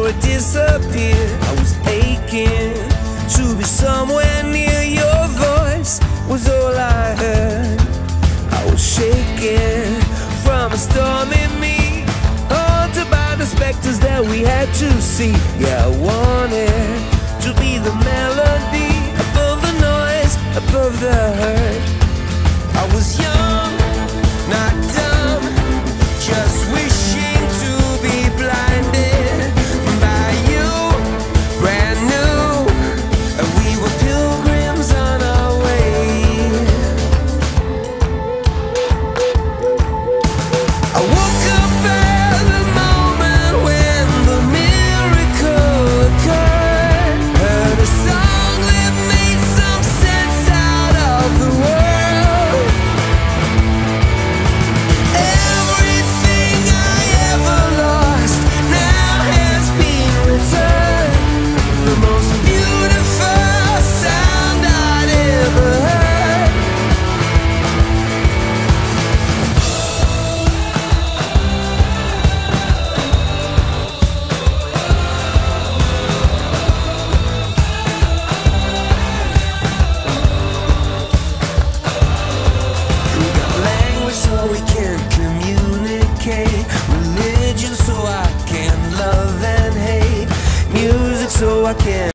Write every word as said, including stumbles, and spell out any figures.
before it disappeared. I was aching to be somewhere near your voice, was all I heard. I was shaking from a storm in me, haunted by the specters that we had to see. Yeah, I wanted to be the melody above the noise, above the hurt. I was young, not dumb, just wishing to be blinded by you, brand new, and we were pilgrims on our way. I woke up at the moment when the miracle occurred, heard a song that made some sense out of the world. Everything I ever lost now has been returned. The most beautiful sound I'd ever heard. We got language so we can communicate, religion so I can love and hate, music so I can